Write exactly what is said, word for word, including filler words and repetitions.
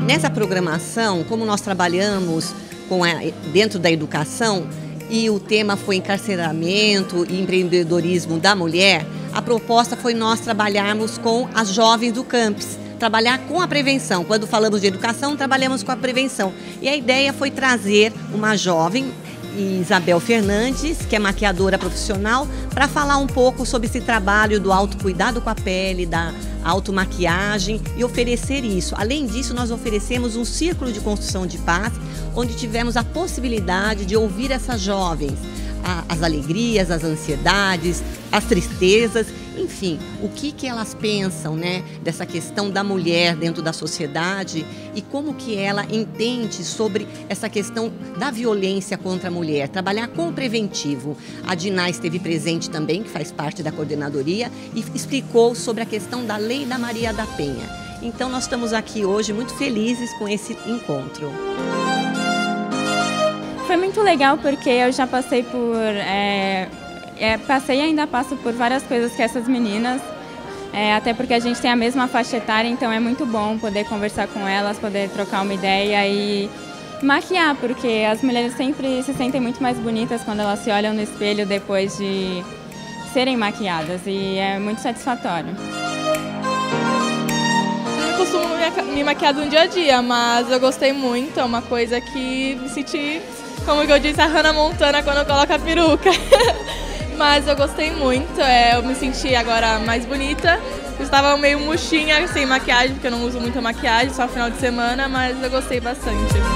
Nessa programação, como nós trabalhamos com a, dentro da educação e o tema foi encarceramento e empreendedorismo da mulher, a proposta foi nós trabalharmos com as jovens do campus, trabalhar com a prevenção. Quando falamos de educação, trabalhamos com a prevenção. E a ideia foi trazer uma jovem, Isabel Fernandes, que é maquiadora profissional, para falar um pouco sobre esse trabalho do autocuidado com a pele, da automaquiagem e oferecer isso. Além disso, nós oferecemos um círculo de construção de paz, onde tivemos a possibilidade de ouvir essas jovens, as alegrias, as ansiedades, as tristezas, enfim, o que que elas pensam, né, dessa questão da mulher dentro da sociedade e como que ela entende sobre essa questão da violência contra a mulher, trabalhar com o preventivo. A Diná esteve presente também, que faz parte da coordenadoria, e explicou sobre a questão da Lei da Maria da Penha. Então nós estamos aqui hoje muito felizes com esse encontro. Foi muito legal porque eu já passei por... É, é, passei e ainda passo por várias coisas que essas meninas, é, até porque a gente tem a mesma faixa etária, então é muito bom poder conversar com elas, poder trocar uma ideia e maquiar, porque as mulheres sempre se sentem muito mais bonitas quando elas se olham no espelho depois de serem maquiadas e é muito satisfatório. Eu costumo me maquiar no dia a dia, mas eu gostei muito, é uma coisa que me senti, como eu disse, a Hannah Montana quando coloca a peruca. Mas eu gostei muito, é, eu me senti agora mais bonita. Eu estava meio murchinha, sem maquiagem, porque eu não uso muita maquiagem, só final de semana, mas eu gostei bastante.